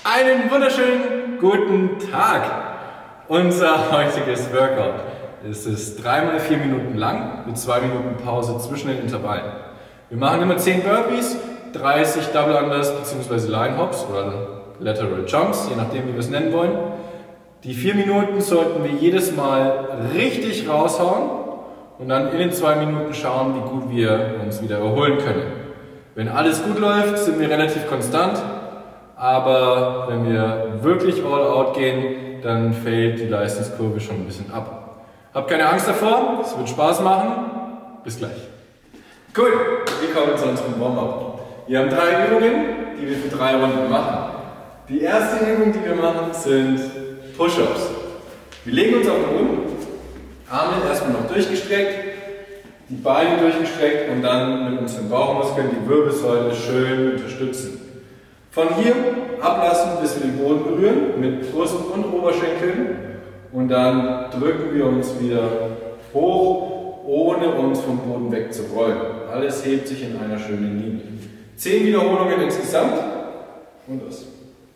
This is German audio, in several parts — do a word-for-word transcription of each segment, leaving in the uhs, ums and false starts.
Einen wunderschönen guten Tag! Unser heutiges Workout ist es dreimal vier Minuten lang mit zwei Minuten Pause zwischen den Intervallen. Wir machen immer zehn Burpees, dreißig Double Unders bzw. Line Hops oder Lateral Jumps, je nachdem wie wir es nennen wollen. Die vier Minuten sollten wir jedes Mal richtig raushauen und dann in den zwei Minuten schauen, wie gut wir uns wieder erholen können. Wenn alles gut läuft, sind wir relativ konstant. Aber wenn wir wirklich all out gehen, dann fällt die Leistungskurve schon ein bisschen ab. Habt keine Angst davor, es wird Spaß machen. Bis gleich. Cool, wir kommen zu unserem Warm-up. Wir haben drei Übungen, die wir für drei Runden machen. Die erste Übung, die wir machen, sind Push-Ups. Wir legen uns auf den Boden, Arme erstmal noch durchgestreckt, die Beine durchgestreckt und dann mit unseren Bauchmuskeln die Wirbelsäule schön unterstützen. Von hier ablassen, bis wir den Boden berühren, mit Brust und Oberschenkeln. Und dann drücken wir uns wieder hoch, ohne uns vom Boden wegzurollen. Alles hebt sich in einer schönen Linie. Zehn Wiederholungen insgesamt. Und los.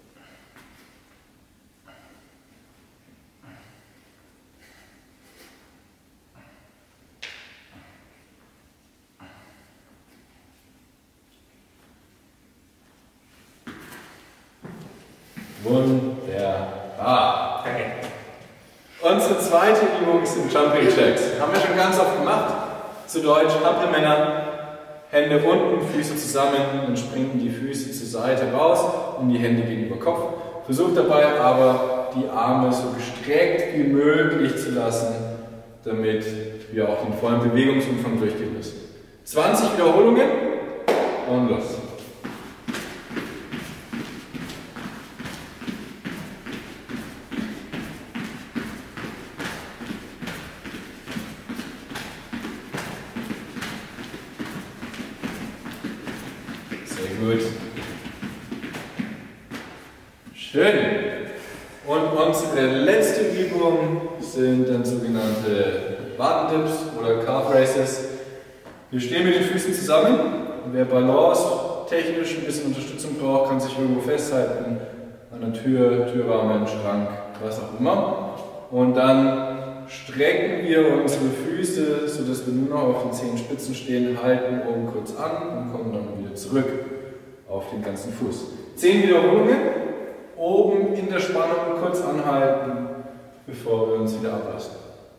Wunderbar. Okay. Unsere zweite Übung sind Jumping Jacks. Haben wir schon ganz oft gemacht. Zu Deutsch, Hampelmänner. Hände unten, Füße zusammen, dann springen die Füße zur Seite raus und die Hände gegenüber Kopf. Versucht dabei aber, die Arme so gestreckt wie möglich zu lassen, damit wir auch den vollen Bewegungsumfang durchgehen müssen. zwanzig Wiederholungen und los. Gut. Schön. Und unsere letzte Übung sind dann sogenannte Wadendips oder Calf Raises. Wir stehen mit den Füßen zusammen. Wer Balance technisch ein bisschen Unterstützung braucht, kann sich irgendwo festhalten. An der Tür, Türrahmen, Schrank, was auch immer. Und dann strecken wir unsere Füße, sodass wir nur noch auf den Zehenspitzen stehen, halten oben kurz an und kommen dann wieder zurück auf den ganzen Fuß. zehn Wiederholungen, oben in der Spannung kurz anhalten, bevor wir uns wieder ablassen.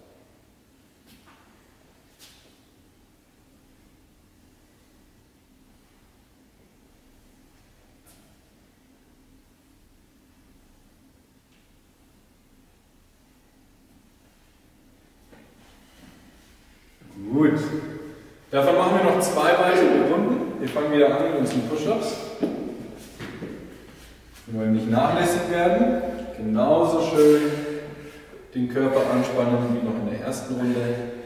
Gut. Davon machen wir noch zwei weitere Runden. Wir fangen wieder an mit unseren Push-Ups. Wir wollen nicht nachlässig werden. Genauso schön den Körper anspannen wie noch in der ersten Runde.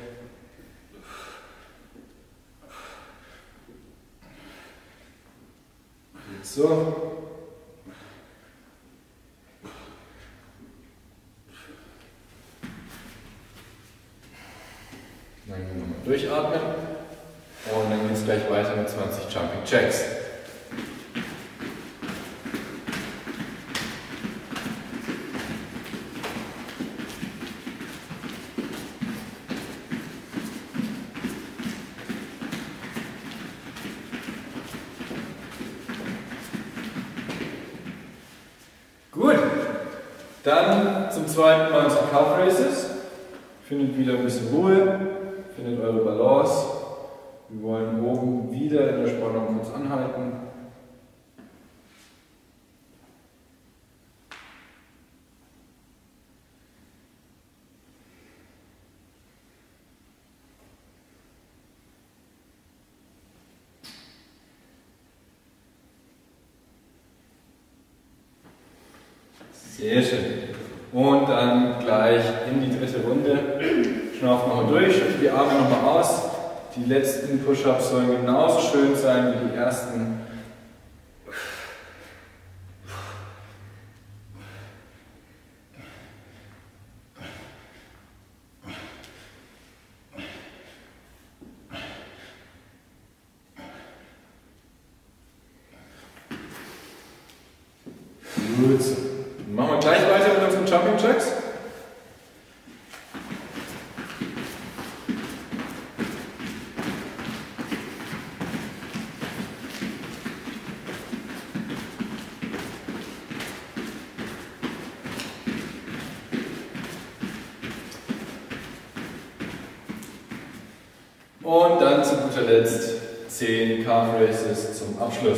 Jetzt so. Dann nochmal durchatmen. Und dann geht es gleich weiter mit zwanzig Jumping Jacks. Gut, dann zum zweiten Mal unsere Calf Raises. Findet wieder ein bisschen Ruhe, findet eure Balance. Wir wollen oben wieder in der Spannung kurz anhalten. Sehr schön. Und dann gleich in die dritte Runde. Schnauft nochmal durch, schüttelt die Arme nochmal aus. Die letzten Push-Ups sollen genauso schön sein wie die ersten. Gut. Dann machen wir gleich weiter mit unseren Jumping Jacks. Und dann zu guter Letzt zehn Calf Raises zum Abschluss.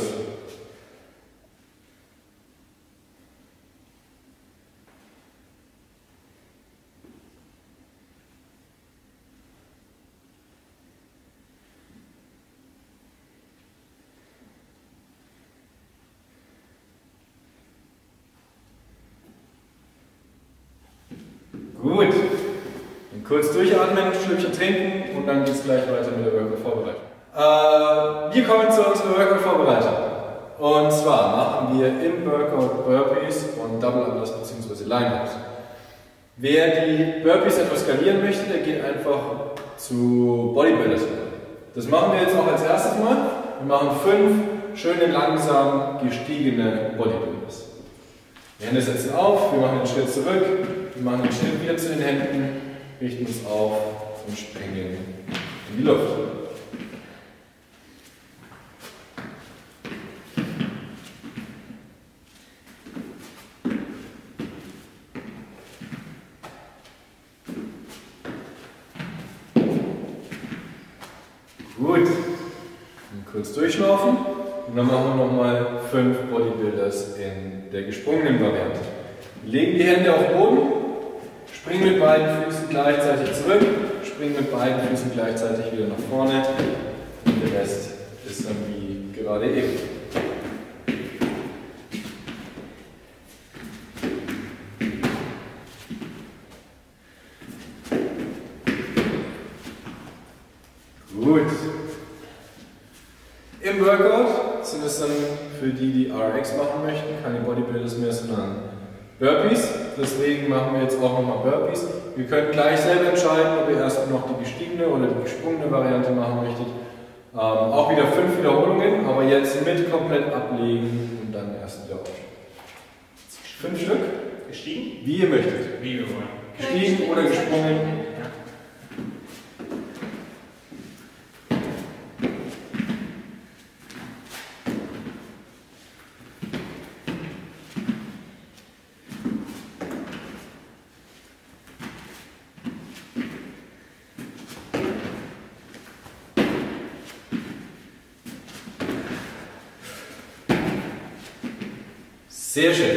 Gut. Kurz durchatmen, ein Schlückchen trinken und dann geht es gleich weiter mit der Workout-Vorbereitung. Äh, wir kommen zu unserer Workout-Vorbereitung. Und zwar machen wir im Workout Burpees und Double Unders bzw. Line-Ups. Wer die Burpees etwas skalieren möchte, der geht einfach zu Bodybuilders. Das machen wir jetzt auch als erstes mal. Wir machen fünf schöne, langsam gestiegene Bodybuilders. Die Hände setzen auf, wir machen den Schritt zurück, wir machen den Schritt wieder zu den Händen, richten uns auf und springen in die Luft. Gut. Und kurz durchschnaufen und dann machen wir nochmal fünf Bodybuilders in der gesprungenen Variante. Legen die Hände auf den Boden. Springen mit beiden Füßen gleichzeitig zurück, springen mit beiden Füßen gleichzeitig wieder nach vorne und der Rest ist dann wie gerade eben. Gut. Im Workout sind es dann für die, die R X machen möchten, keine Bodybuilders mehr, sondern Burpees, deswegen machen wir jetzt auch nochmal Burpees. Wir können gleich selber entscheiden, ob ihr erst noch die gestiegene oder die gesprungene Variante machen möchtet. Ähm, auch wieder fünf Wiederholungen, aber jetzt mit komplett ablegen und dann erst wieder aufstehen. Fünf Stück? Gestiegen? Wie ihr möchtet. Wie wir wollen. Gestiegen oder gesprungen. Sehr schön.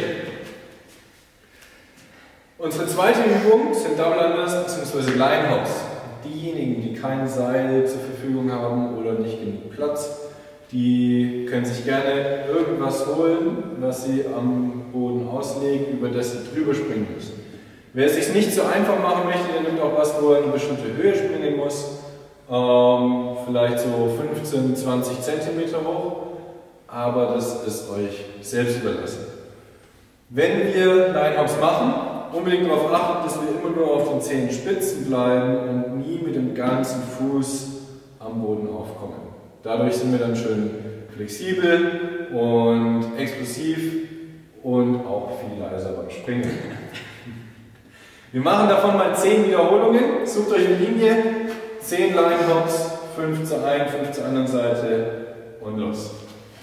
Unsere zweite Übung sind Double Unders bzw. Line Hops. Diejenigen, die kein Seil zur Verfügung haben oder nicht genug Platz, die können sich gerne irgendwas holen, was sie am Boden auslegen, über das sie drüber springen müssen. Wer es sich nicht so einfach machen möchte, der nimmt auch was, wo er eine bestimmte Höhe springen muss. Ähm, vielleicht so fünfzehn, zwanzig Zentimeter hoch, aber das ist euch selbst überlassen. Wenn wir Line-Hops machen, unbedingt darauf achten, dass wir immer nur auf den Zehenspitzen bleiben und nie mit dem ganzen Fuß am Boden aufkommen. Dadurch sind wir dann schön flexibel und explosiv und auch viel leiser beim Springen. Wir machen davon mal zehn Wiederholungen. Sucht euch eine Linie, zehn Line-Hops, fünf zur einen, fünf zur anderen Seite und los.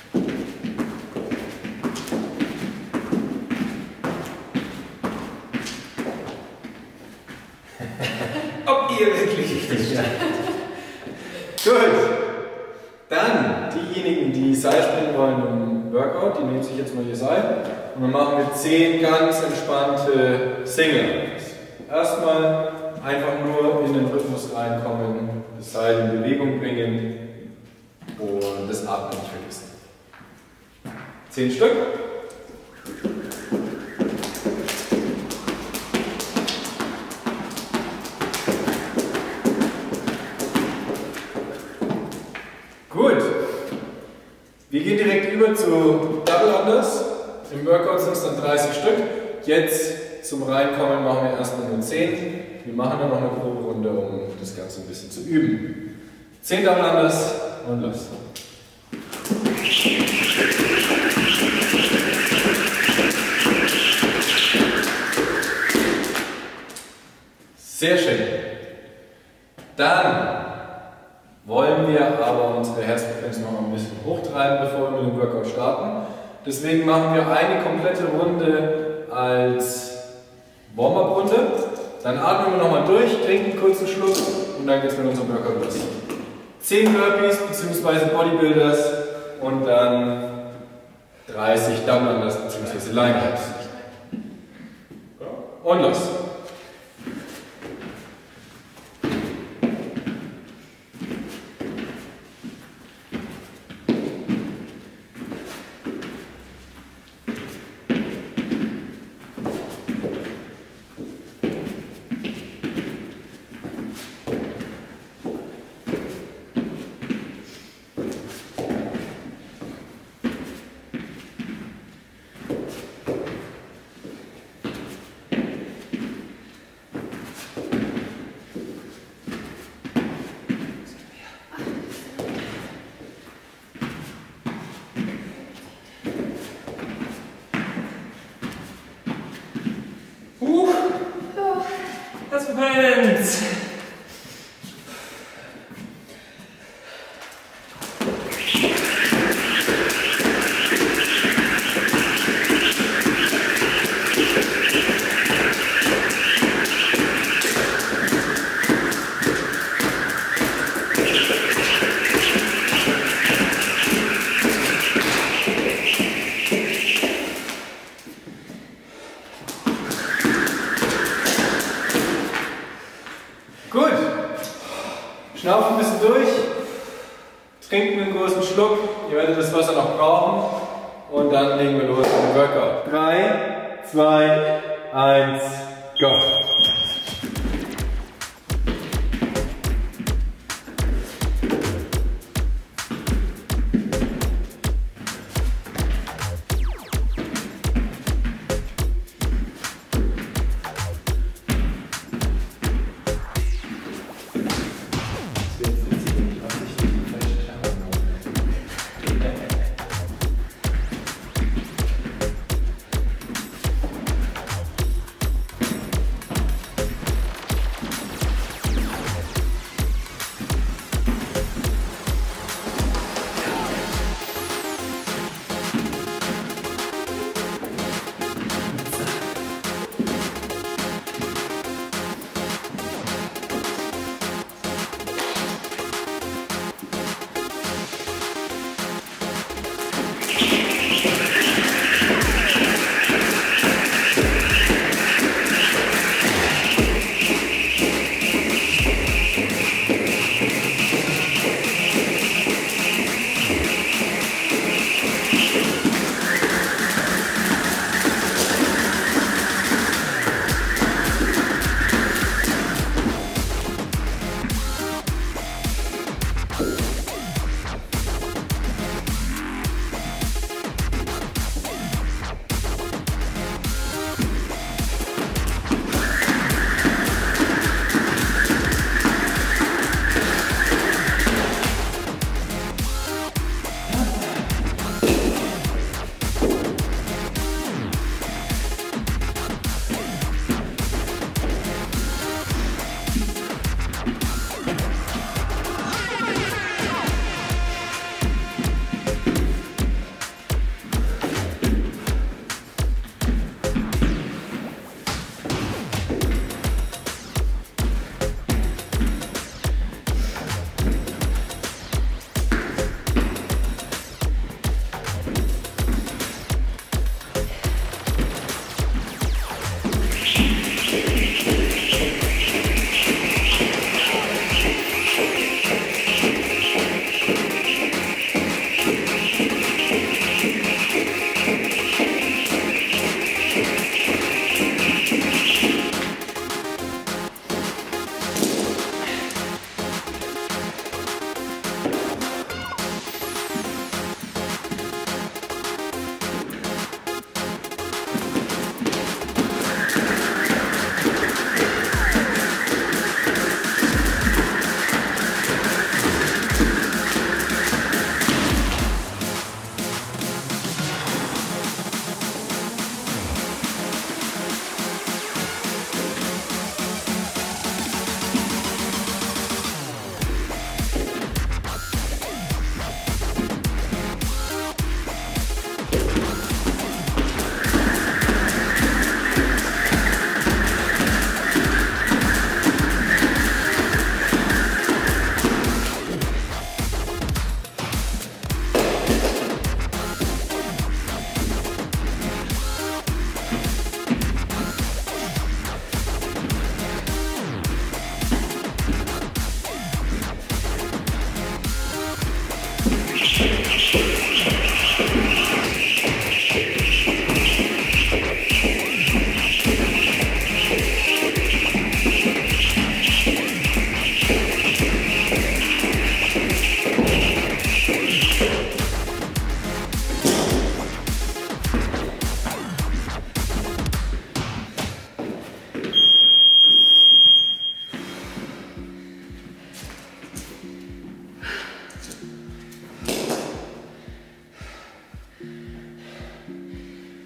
Ob ihr wirklich richtig seid. Gut. Dann diejenigen, die Seil springen wollen im Workout, die nehmen sich jetzt mal ihr Seil und dann machen wir zehn ganz entspannte Single. Erstmal einfach nur in den Rhythmus reinkommen, das Seil in Bewegung bringen und das Atmen nicht vergessen. Zehn Stück. Gut. Wir gehen direkt über zu Double Unders. Im Workout sind es dann dreißig Stück. Jetzt zum Reinkommen machen wir erstmal nur zehn. Wir machen dann noch eine Proberunde, um das Ganze ein bisschen zu üben. zehn Double Unders und los. Sehr schön. Dann wollen wir aber unsere Herzfrequenz noch ein bisschen hochtreiben, bevor wir mit dem Workout starten. Deswegen machen wir eine komplette Runde als Warm-up-Runde. Dann atmen wir nochmal durch, trinken einen kurzen Schluck und dann geht es mit unserem Workout los. zehn Burpees bzw. Bodybuilders und dann dreißig Dumbbell Unders bzw. Line Ups. Und los! Uh, das brennt! Gut, schnaufen ein bisschen durch, trinken einen großen Schluck, ihr werdet das Wasser noch brauchen und dann legen wir los mit dem Workout. drei, zwei, eins, go!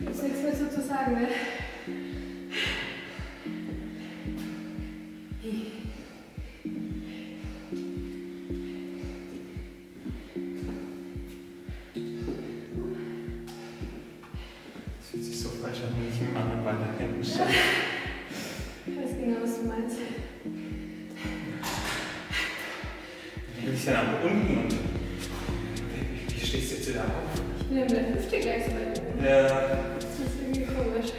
Gibt's nichts mehr so zu sagen, ne? Es fühlt sich so falsch an, wenn ich mit meinen anderen beiden Händen stehe. Ich weiß genau, was du meinst. Dann bin ich dann aber unten und wie, wie stehst du jetzt wieder auf? Ich bin ja mit der Hüfte gleich so weit oben. Ja. Das ist irgendwie komisch.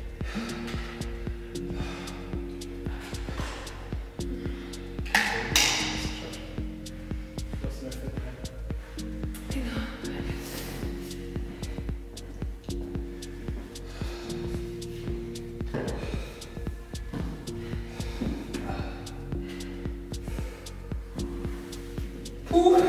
Puh.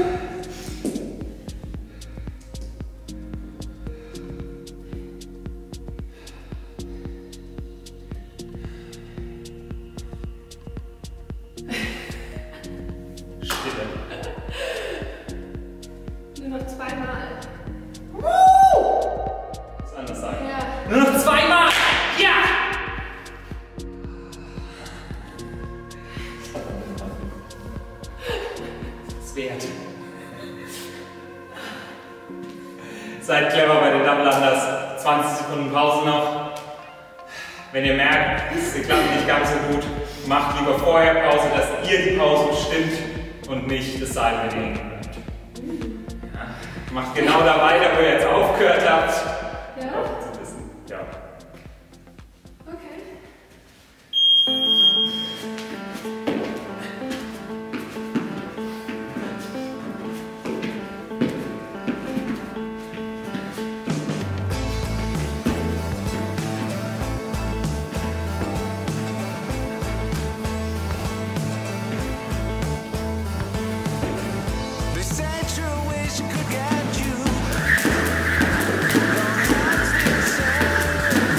Stille. Nur noch zweimal. Was anders sagen. Ja. Nur noch zweimal! Ja! Das ist wert. Seid clever bei den Double Unders. zwanzig Sekunden Pause noch. Wenn ihr merkt, es klappt nicht ganz so gut, macht lieber vorher Pause, dass ihr die Pause bestimmt und nicht das Seil mit ihnen bleibt. Ja. Macht genau da weiter, wo ihr jetzt aufgehört habt. Ja? Auch zu wissen. Ja. Okay. They said your way she could get you. Your hands inside.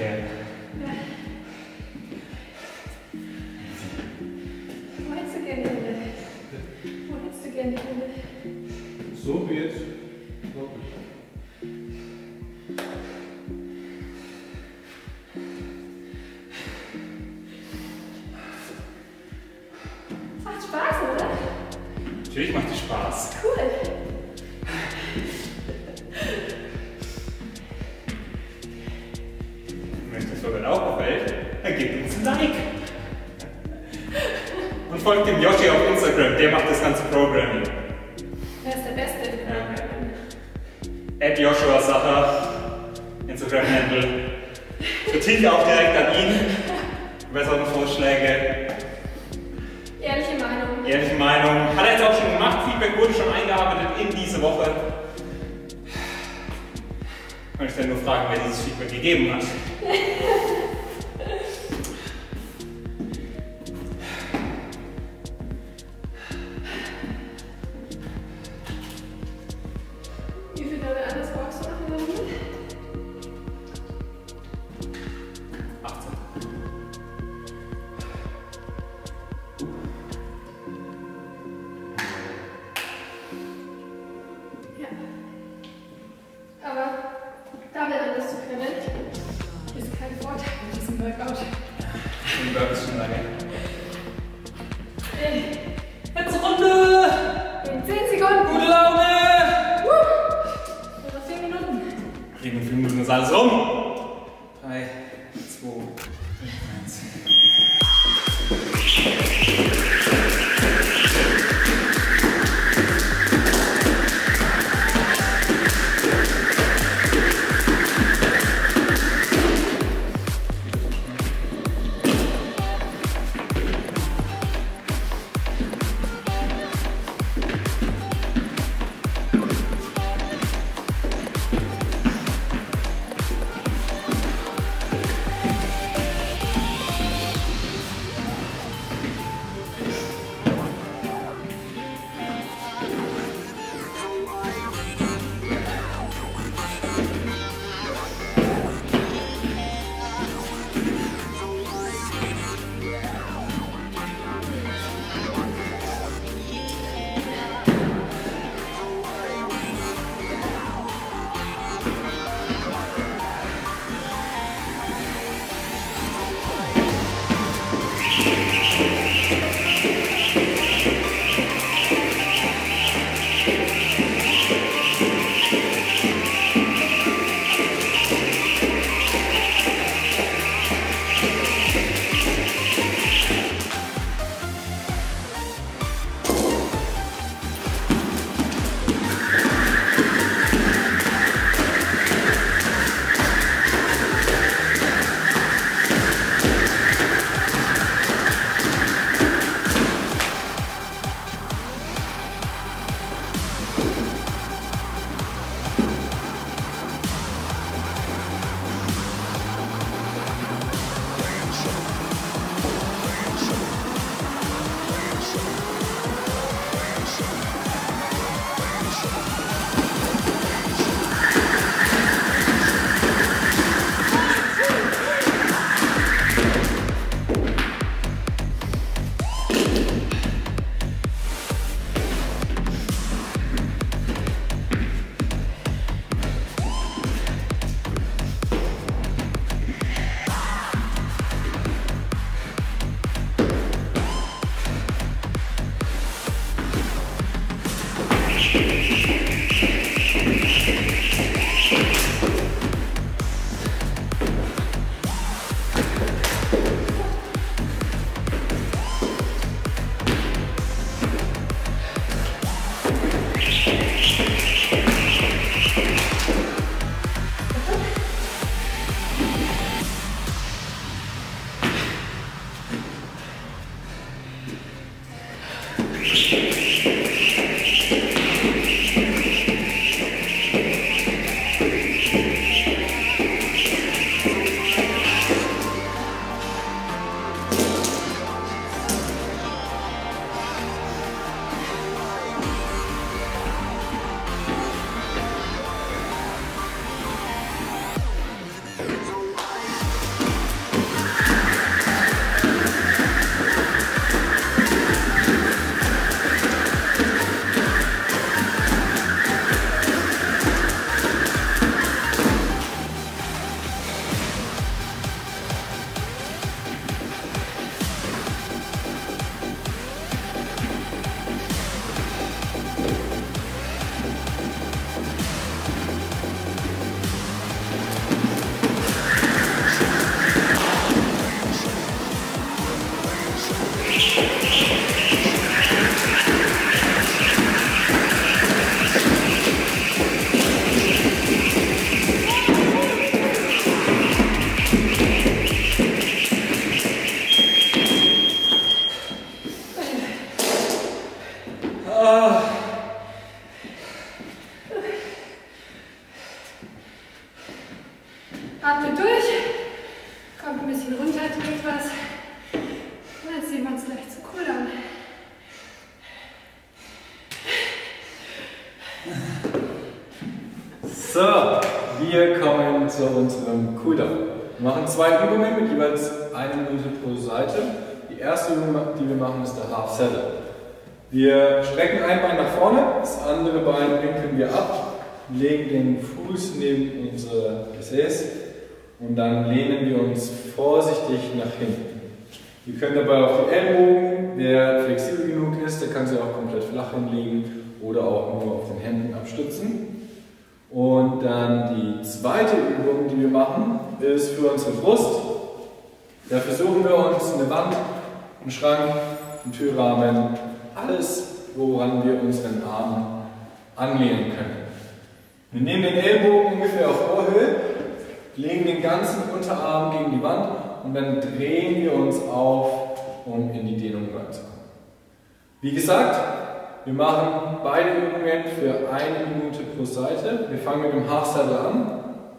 erklären. Ja. Wo hättest du gerne Hände? Wo hättest du gerne Hände? So wie jetzt. Macht Spaß, oder? Natürlich macht es Spaß. Cool. Wenn euch das Workout auch gefällt, dann gebt uns ein Like. Und folgt dem Yoshi auf Instagram, der macht das ganze Programming. Wer ist der Beste? At Joshua Sacher, Instagram-Handle. Kritik auch direkt an ihn. Bessere Vorschläge. Ehrliche Meinung. Ehrliche Meinung. Hat er jetzt auch schon gemacht. Feedback wurde schon eingearbeitet in diese Woche. Kann ich dann nur fragen, wer dieses Feedback gegeben hat. Wie viele Leute anders boxen machen wir hier? achtzehn. Ja. Aber Double anders zu können, ist kein Vorteil in diesem Workout. Den Burp ist schon lange. Ey, Letzte Runde! in zehn Sekunden. Gute Laune! Nur noch vier Minuten. Kriegen wir fünf Minuten ist alles rum. drei, zwei, eins. Atmet durch. Kommt ein bisschen runter, trinkt was. Und jetzt sehen wir uns gleich zu Cooldown. So, wir kommen zu unserem Cooldown. Wir machen zwei Übungen mit jeweils einer Minute pro Seite. Die erste Übung, die wir machen, ist der Half Saddle. Wir strecken ein Bein nach vorne, das andere Bein winkeln wir ab, legen den Fuß neben unser Gesäß und dann lehnen wir uns vorsichtig nach hinten. Ihr könnt dabei auf die Ellbogen, wer flexibel genug ist, der kann sie auch komplett flach hinlegen oder auch nur auf den Händen abstützen. Und dann die zweite Übung, die wir machen, ist für unsere Brust. Da versuchen wir uns eine Wand, einen Schrank, einen Türrahmen, alles, woran wir unseren Arm anlehnen können. Wir nehmen den Ellbogen ungefähr auf Ohrhöhe, legen den ganzen Unterarm gegen die Wand und dann drehen wir uns auf, um in die Dehnung reinzukommen. Wie gesagt, wir machen beide Übungen für eine Minute pro Seite. Wir fangen mit dem Half Saddle an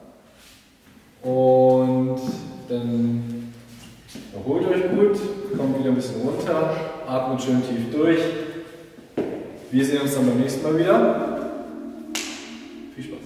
und dann erholt euch gut, kommt wieder ein bisschen runter, atmet schön tief durch. Wir sehen uns dann beim nächsten Mal wieder. Viel Spaß!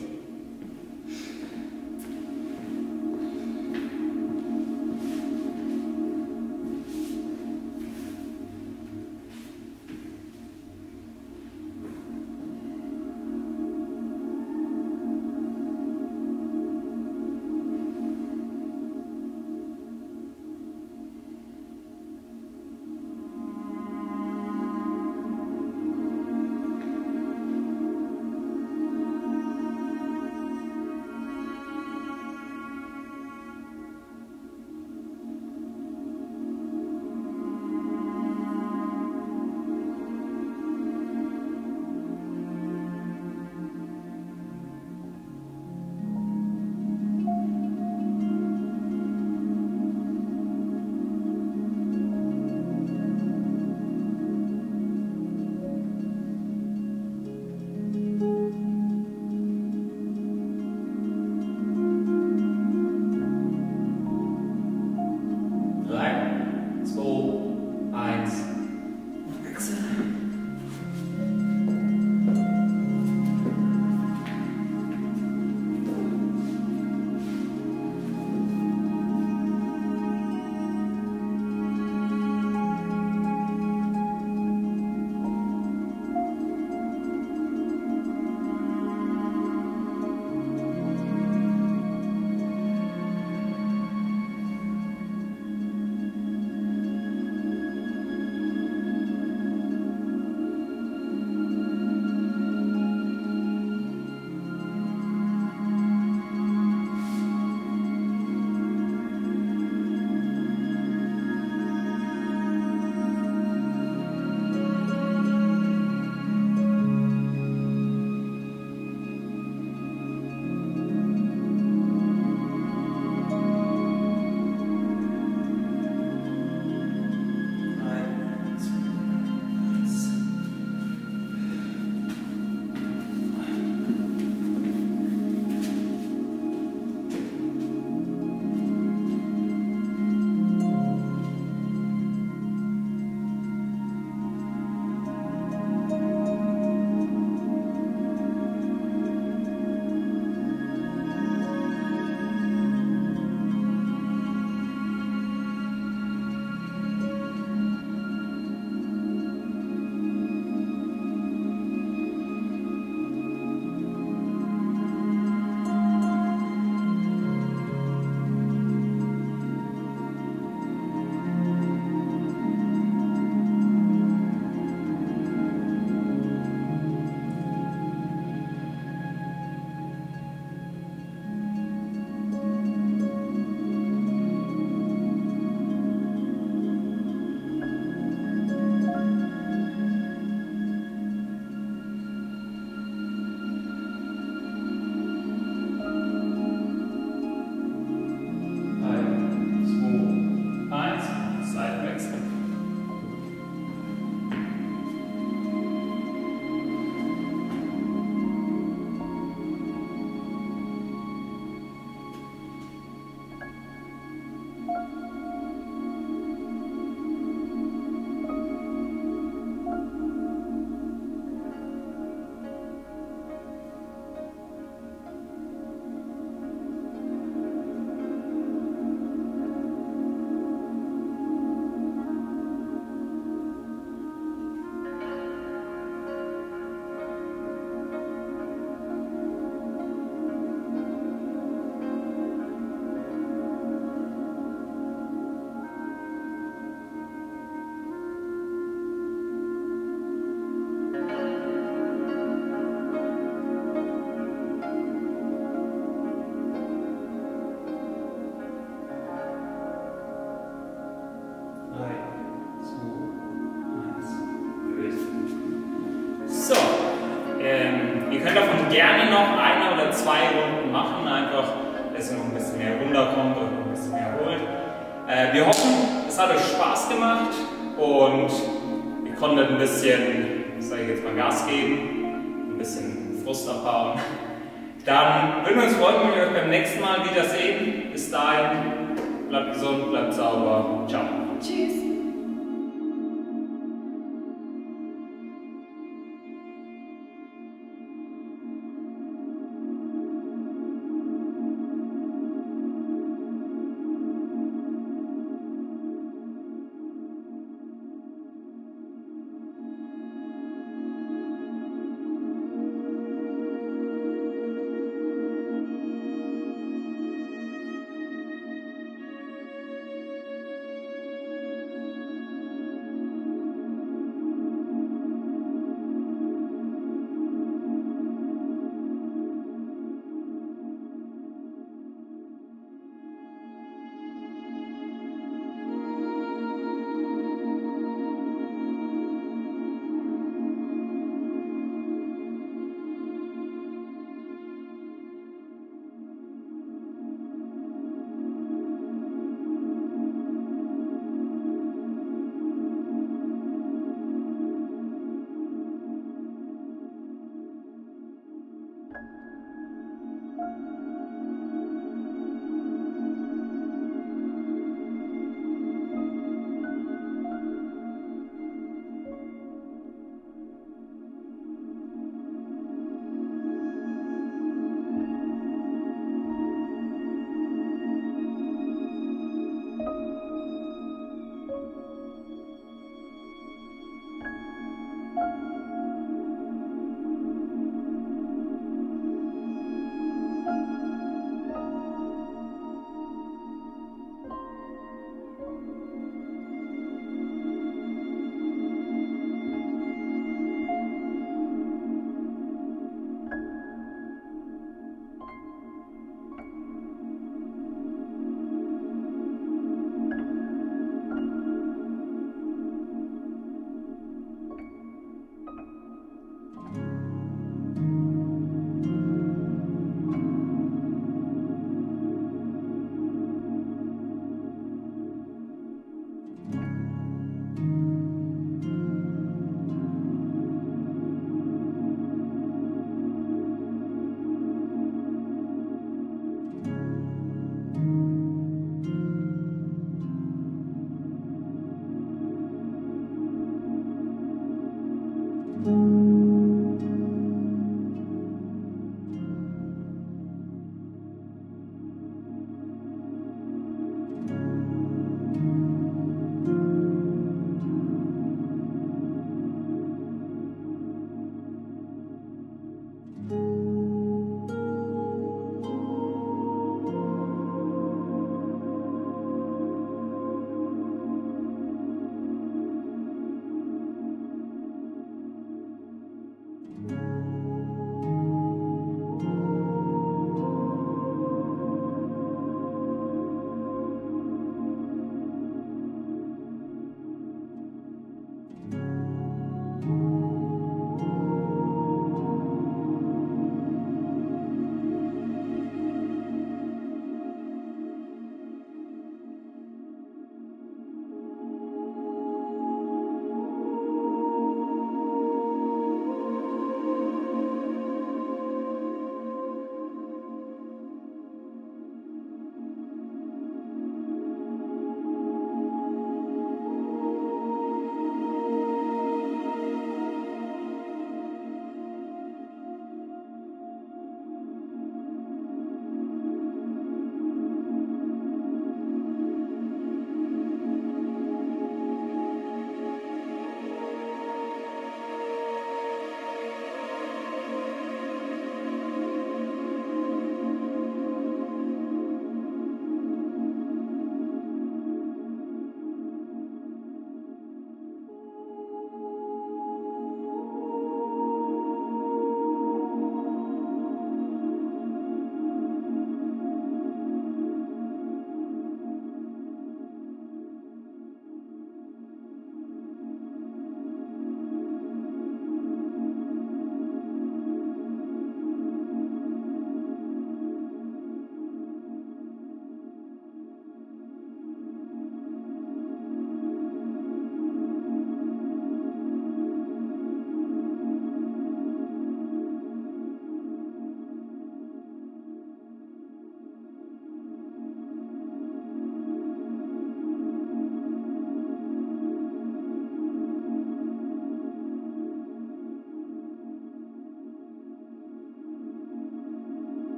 noch ein bisschen mehr runterkommt und ein bisschen mehr holt. Äh, wir hoffen, es hat euch Spaß gemacht und ihr konntet ein bisschen, sage ich jetzt mal, Gas geben, ein bisschen Frust abhauen. Dann würden wir uns freuen, wenn wir euch beim nächsten Mal wiedersehen. Bis dahin, bleibt gesund, bleibt sauber. Ciao. Tschüss.